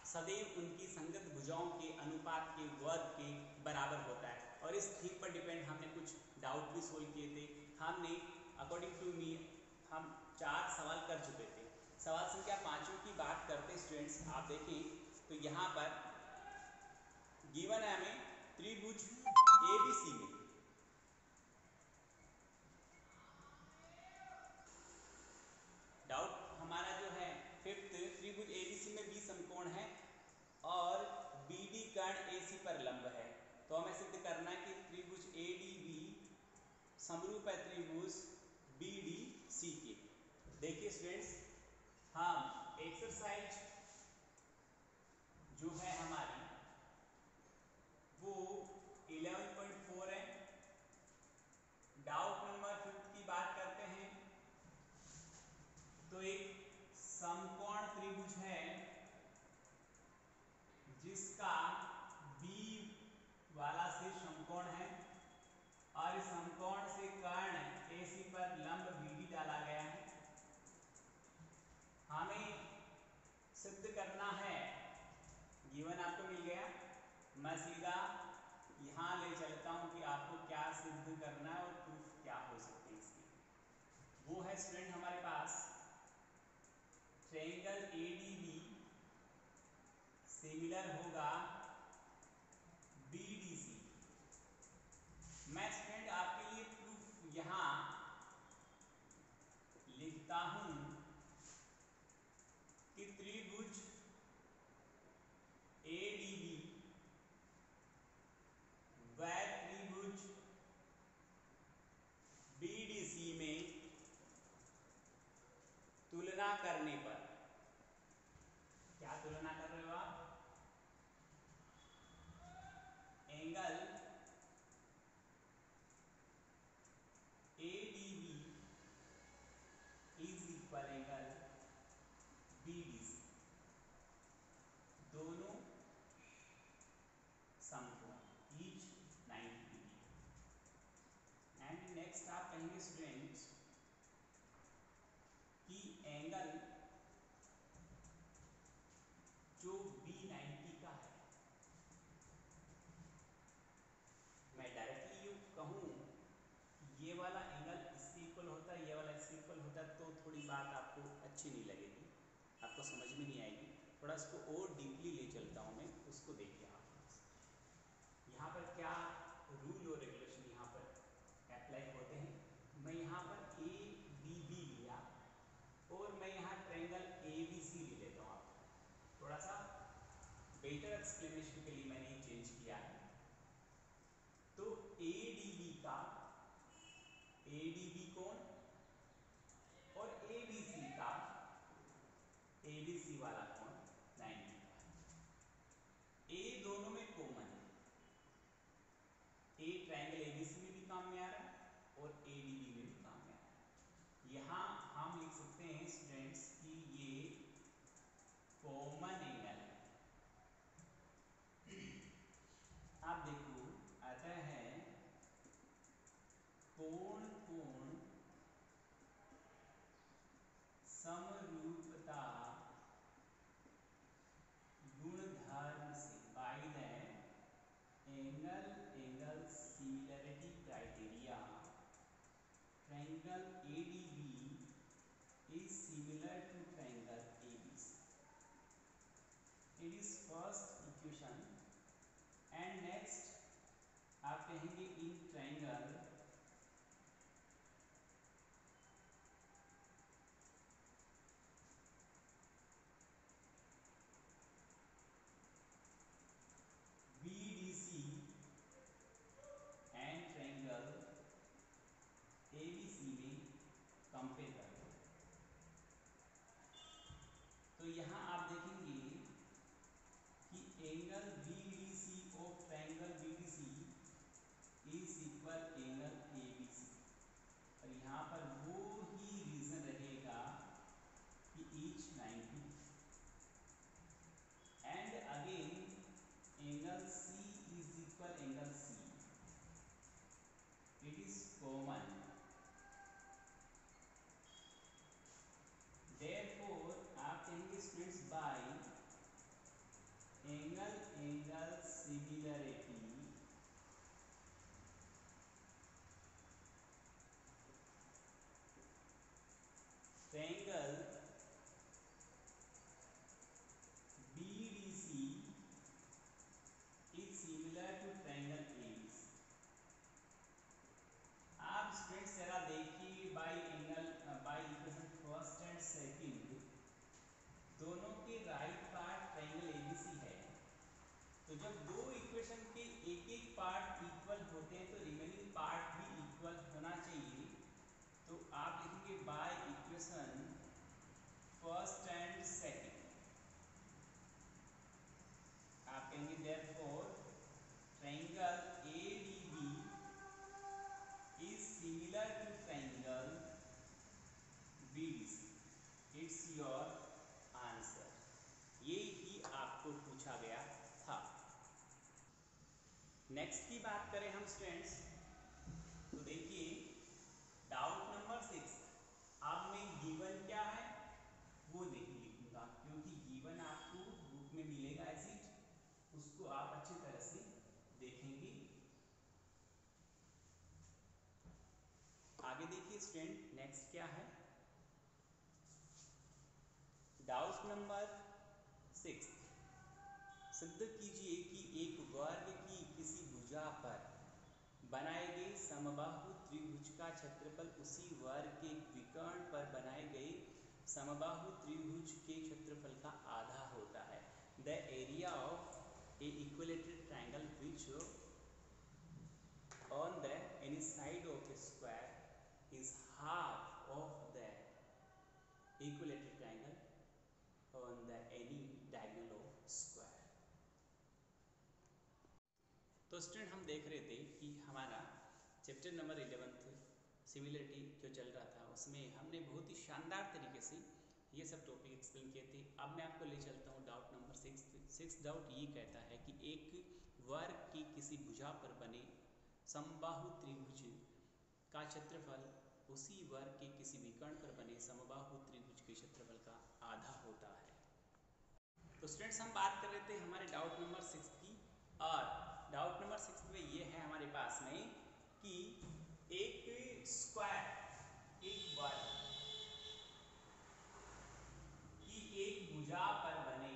सदैव उनकी संगत भुजाओं के अनुपात के वर्ग के बराबर होता है। और इस थीम पर डिपेंड हमने कुछ डाउट भी सोल्व किए थे। हमने अकॉर्डिंग टू मी हम 4 सवाल कर चुके थे। सवाल संख्या 5 की बात करते स्टूडेंट्स, आप देखें तो यहाँ पर गिवन है हमें त्रिभुज एबीसी में डाउट हमारा जो है फिफ्थ, त्रिभुज एबीसी में 20 समकोण है और बीडी कर्ण एसी पर लंब है। तो हमें सिद्ध करना है कि त्रिभुज एडीबी समरूप है त्रिभुज बीडीसी के। देखिए स्टूडेंट्स, हम एक्सरसाइज जो है हमारी वो 11.4 है। डाउट नंबर 5 की बात करते हैं तो एक समकोण त्रिभुज है जिसका बी वाला से समकोण है और इस समकोण से कर्ण एसी पर लंब बीडी डाला गया है। हमें सिद्ध करना है, गिवन आपको मिल गया, मैं सीधा यहाँ ले चलता हूँ कि आपको क्या सिद्ध करना है और प्रूफ क्या हो सकते हैं इसके। वो है स्टूडेंट हमारे पास ट्रायंगल एडीबी सिमिलर होगा बीडीसी। मैं स्टूडेंट आपके लिए प्रूफ यहाँ लिखता हूँ कि त्रिभुज एडीबी व त्रिभुज बीडीसी में तुलना करने पर, क्या तुलना कर रहे हो आप, angle ADB is equal angle BDC, दोनों समकोण ईच 90 डिग्री। एंड नेक्स्ट आप कहेंगे स्टूडेंट्स कि एंगल जो B90 का है, मैं डायरेक्टली यू कहूँ ये वाला एंगल इसके इक्वल होता है, ये वाला इसके इक्वल होता है, तो थोड़ी बात आपको अच्छी नहीं लगेगी, आपको समझ में नहीं आएगी। थोड़ा इसको और डीपली ले चलता हूँ मैं, उसको देखिए आप। यहाँ पर क्या रूल और रेगुलेशन यहाँ पर अप्लाई होते हैं। मैं यहाँ पर ए बी बी लिया और मैं यहाँ ट्रायंगल ए बी सी ले लेता हूँ। आप थोड़ा सा बेटर एक्सप्लेनेशन के लिए मैंने ये चेंज किया है। तो ए डी बी का एडीबी कोण और एबीसी का एबीसी वाला कोण 90 का। ए दोनों में कॉमन है, ए ट्रायंगल एबीसी में भी काम में आ रहा है और एडीबी में भी काम में आ रहा है। यहाँ हम लिख सकते हैं स्टूडेंट्स कि ये कॉमन एंगल है। आप देखो आता है कोण कोण समरूपता angle similarity triangle BDC is similar to triangle ABC। आप स्टूडेंट्स जरा देखिए by equation first and second दोनों के राइट पार्ट ट्रायंगल ABC है, तो जब दो इक्वेशन के एक एक पार्ट इक्वल होते हैं तो रिमेनिंग पार्ट भी इक्वल होना चाहिए। तो आप लिखेंगे by equation first and second, आप कहेंगे therefore triangle ADB is similar to triangle BDC। It's your answer. ये ही आपको पूछा गया था। नेक्स्ट की बात करें हम स्टूडेंट्स, तो देखिए डाउट नंबर 6। अब मैं गिवन क्या है वो नहीं लिखूंगा, क्योंकि गिवन आपको बुक में मिलेगा ऐसी, उसको आप अच्छी तरह से देखेंगे। आगे देखिए स्टूडेंट, नेक्स्ट क्या है, डाउट नंबर 6। सिद्ध कीजिए कि एक वर्ग की किसी भुजा पर बनाए गए समबाहु त्रिभुज का क्षेत्रफल उसी वर्ग के विकर्ण पर बनाए गए समबाहु त्रिभुज के क्षेत्रफल का आधा होता है। The area of a equilateral triangle which on the any side of a square is half of the equilateral triangle on the any diagonal of square. तो स्टूडेंट हम देख रहे थे कि हमारा चैप्टर नंबर 11 सिमिलरिटी जो चल रहा था, उसमें हमने बहुत ही शानदार तरीके से ये सब टॉपिक एक्सप्लेन किए थे। अब मैं आपको ले चलता हूँ डाउट नंबर 6। डाउट ये कहता है कि एक वर्ग की किसी भुजा पर बने समबाहु त्रिभुज का क्षेत्रफल उसी वर्ग के किसी विकर्ण पर बने समबाहु त्रिभुज के क्षेत्रफल का आधा होता है। तो स्टूडेंट्स हम बात कर रहे थे हमारे डाउट नंबर 6 की, और डाउट नंबर 6 में ये है हमारे पास में कि एक स्क्वायर, एक वर्ग की एक भुजा पर बने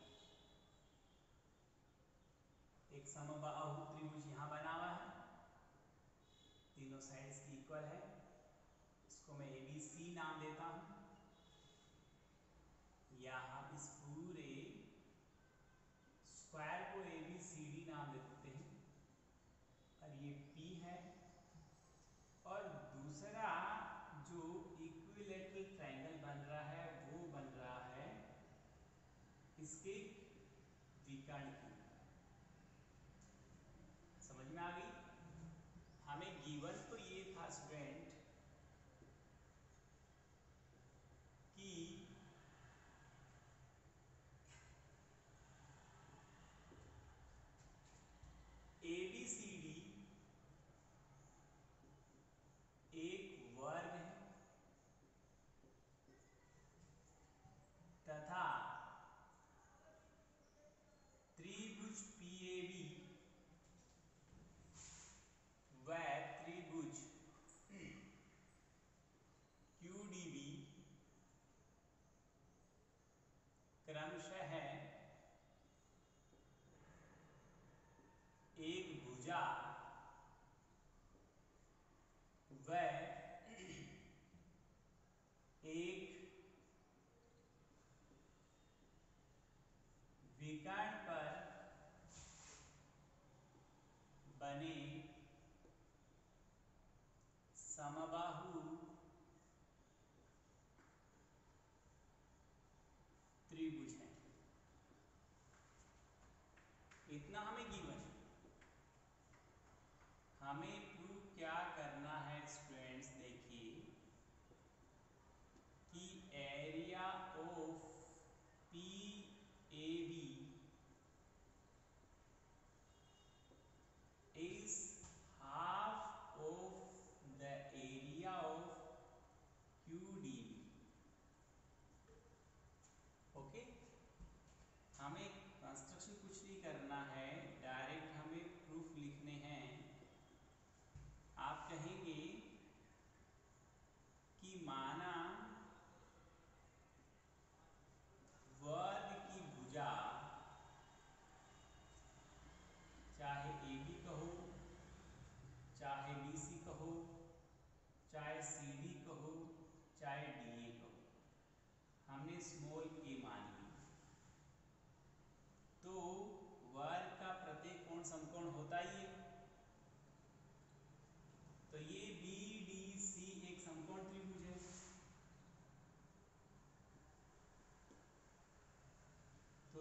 एक समबाहु त्रिभुज यहाँ बना हुआ है, तीनों साइड्स की इक्वल है, इसको मैं ABC नाम देता हूं, या हम इस पूरे स्क्वायर को ABCD नाम देते हैं, और ये P है। और दूसरा जो इक्विलेटरल ट्रायंगल बन रहा है वो बन रहा है इसके विकर्ण की। समझ में आ गई? हमें गिवन तो ये था स्टूडेंट कि ABCD एक वर्ग है तथा त्रिभुज PAB व त्रिभुज QDB क्रमशः एक भुजा व एक विकर्ण पर बने समबाहु त्रिभुज है। इतना हमें गिवन है। हमें प्रूव क्या करना है स्टूडेंट्स, देखिए कि area of PAB is half of the area of QDB। Okay, हमें कंस्ट्रक्शन कुछ नहीं करना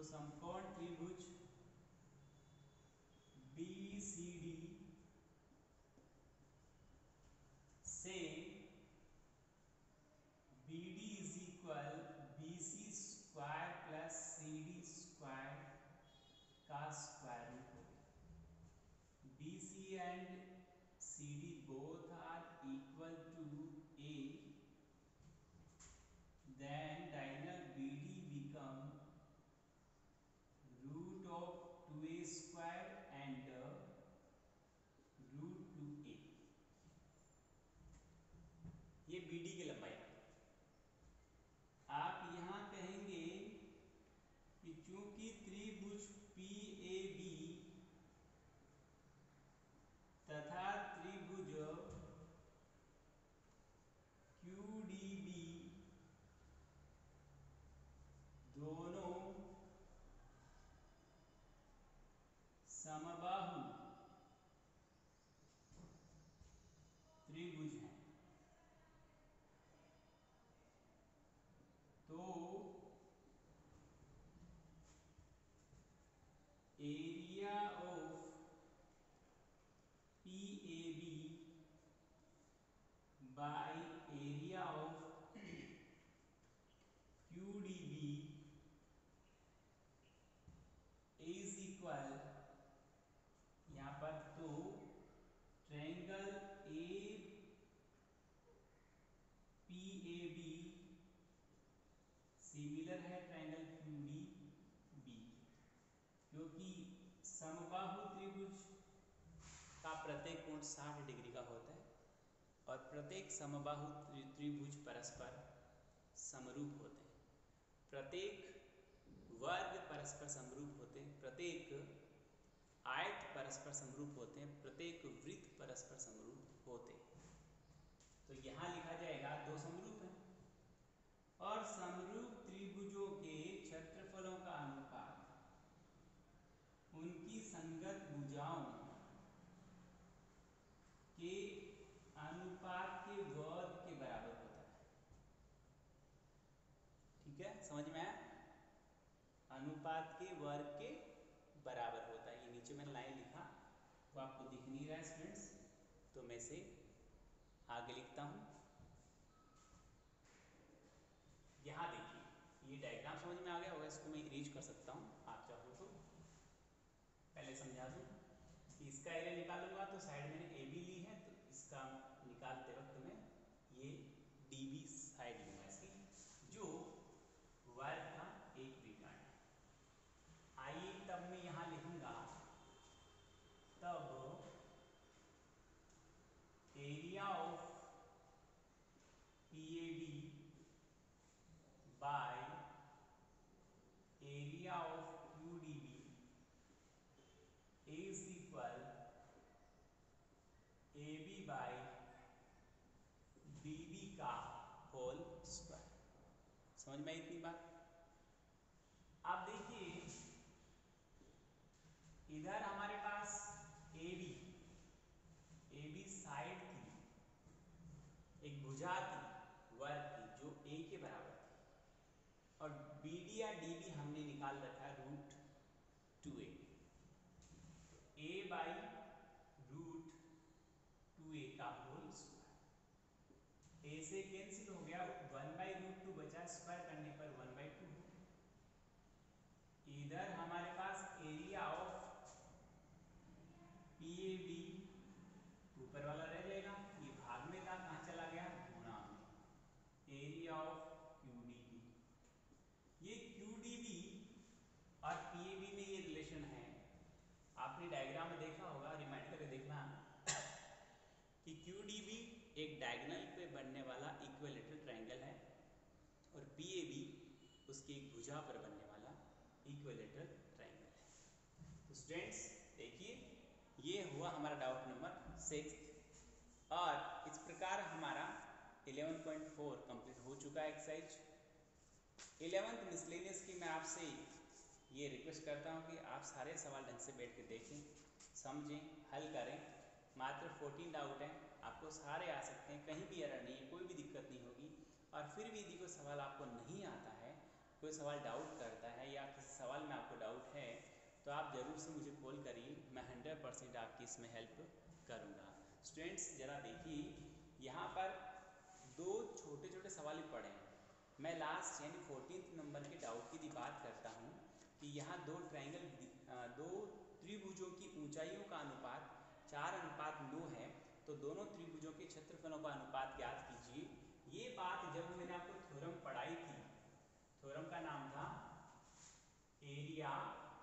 तो समकोण त्रिभुज BCD से BD is equal BC square plus CD square का स्क्वायर रूट हो गया। BC and CD both are equal to A, then diagonal BD become root of 2A square and root 2A। ये BD की लंबाई। आप यहां कहेंगे कि चूंकि त्रिभुज PAB तथा त्रिभुज QDB दोनों समबाहु त्रिभुज हैं, तो area of PAB by area of QDB is equal, यहां पर तो ट्रायंगल APAB सिमिलर है ट्रायंगल QDB, क्योंकि समबाहु त्रिभुज का प्रत्येक कोण 60 डिग्री का होता है और प्रत्येक समबाहु त्रिभुज परस्पर समरूप होते हैं, प्रत्येक वर्ग परस्पर समरूप होते हैं, प्रत्येक आयत परस्पर समरूप होते हैं, प्रत्येक वृत्त परस्पर समरूप होते हैं। तो यहाँ लिखा जाएगा दो समरूप हैं और समरूप त्रिभुजों के क्षेत्रफलों का अनुपात उनकी संगत भुजाओं के अनुपात के वर्ग के बराबर होता है। ठीक है, समझ में आया? अनुपात के वर्ग के बराबर होता है। ये नीचे मैंने लाइन लिखा तो आपको दिख नहीं रहा है स्टूडेंट्स, तो मैं इसे आगे लिखता हूं। यहां देखिए, ये डायग्राम समझ में आ गया होगा, इसको मैं इरेज कर सकता हूं आप चाहो तो। पहले समझा दूं कि इसका एरिया निकालूंगा तो साइड मैंने AB ली है, तो इसका निकालते वक्त मैं ये DB साइड लूंगा इसकी, जो वर्ग का एक विकर्ण है। आइए तब मैं यहां लिखूंगा, तब area of PAB by area of QDB is equal AB by BB का होल स्क्वायर। समझ में आई इतनी बात? आप देखिए, इधर हमारे पास AB साइड थी, एक भुजा थी वर्ग की जो A के बराबर थी, और BD या DB हमने निकाल रखा है root 2A। A by root 2A का होल स्क्वायर। A से कैंसिल हो गया, 1/√2 बचा, स्क्वायर करने पर 1/2। इधर हमारे पास एरिया ऑफ PAB ऊपर वाला रह जाएगा, ये भाग में था, कहां चला गया, गुणा में, एरिया ऑफ QDB। ये QDB और PAB में ये रिलेशन है, आपने डायग्राम में देखा होगा, रिमाइंड करके देखना कि QDB एक डायगोनल पे बनने वाला इक्विलैटरल ट्रायंगल है और PAB उसकी एक भुजा पर बनने वाला इक्विलैटरल ट्रायंगल है। तो स्टूडेंट्स देखिए, ये हुआ हमारा डाउट नंबर 6 और इस प्रकार हमारा 11.4 कंप्लीट हो चुका है एक्सरसाइज। 11th मिसलेनियस की मैं आपसे ये रिक्वेस्ट करता हूँ कि आप सारे सवाल ढंग से बैठ के देखें, समझें, हल करें। मात्र 14 डाउट हैं, आपको सारे आ सकते हैं, कहीं भी एरर नहीं है, कोई भी दिक्कत नहीं होगी। और फिर भी यदि कोई सवाल आपको नहीं आता है, कोई सवाल डाउट करता है या किसी सवाल में आपको डाउट है तो आप ज़रूर से मुझे कॉल करिए, मैं 100% आपकी इसमें हेल्प करूँगा। स्टूडेंट्स ज़रा देखिए, यहाँ पर दो छोटे छोटे सवाल ही पढ़े हैं। मैं लास्ट यानी 14 नंबर के डाउट की बात करता हूँ कि यहाँ दो त्रिभुजों की ऊंचाइयों का अनुपात 4:9 है, तो दोनों त्रिभुजों के क्षेत्रफलों का अनुपात ज्ञात कीजिए। ये बात जब मैंने आपको थ्योरम पढ़ाई थी, थ्योरम का नाम था एरिया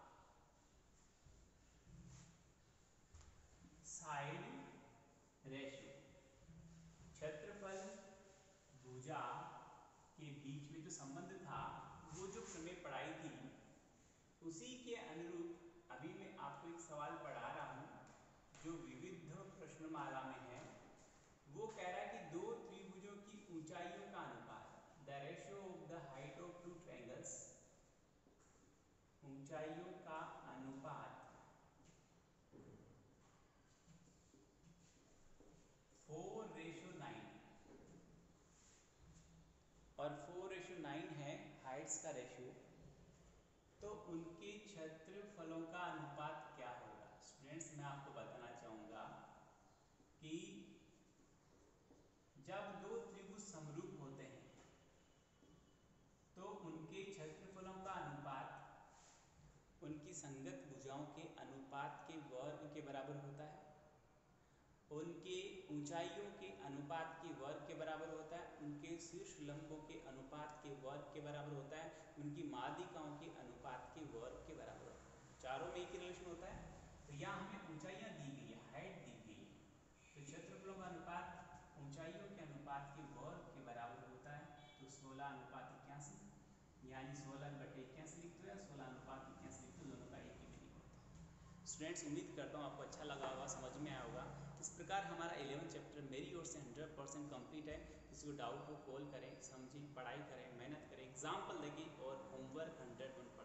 साइड रेशियो। क्षेत्रफल भुजा के बीच में जो संबंध था, वो जो प्रमेय पढ़ाई थी, उसी के अनुरूप अभी मैं आपको एक सवाल पढ़ा रहा हूं जो विविध प्रश्नमाला में है। वो कह रहा है कि दो त्रिभुजों की ऊंचाइयों का अनुपात, the ratio of the height of two triangles, ऊंचाइयों का अनुपात 4:9 और 4:9 है हाइट्स का रेशियो, तो उनके क्षेत्रफलों का अनुपात क्या होगा। स्टूडेंट्स मैं आपको बताना चाहूंगा कि जब दो त्रिभुज समरूप होते हैं तो उनके क्षेत्रफलों का अनुपात उनकी संगत भुजाओं के अनुपात के वर्ग के बराबर होता है, उनके ऊंचाइयों के अनुपात के वर्ग के बराबर होता है, उनके शीर्ष लंबों के अनुपात के वर्ग के बराबर होता है, उनकी माध्यिकाओं के अनुपात के वर्ग के बराबर होता है। चारों में एक ही रिलेशन होता है। तो यहाँ हमें ऊंचाइयाँ दी गई है, हाइट दी गई है, तो क्षेत्रफलों का अनुपात ऊंचाइयों के अनुपात के वर्ग के बराबर होता है। तो 16:81, यानी 16/81 लिख दो या 16:81 लिख दो, दोनों का एक ही मीनिंग होता है। स्टूडेंट्स उम्मीद करता हूँ आपको अच्छा लगा होगा, समझ में आया होगा। इस प्रकार हमारा 11 चैप्टर मेरी ओर से 100% कंप्लीट है। किसी को डाउट हो कॉल करें, समझें, पढ़ाई करें, मेहनत करें, एग्जाम्पल देखें और होमवर्क 100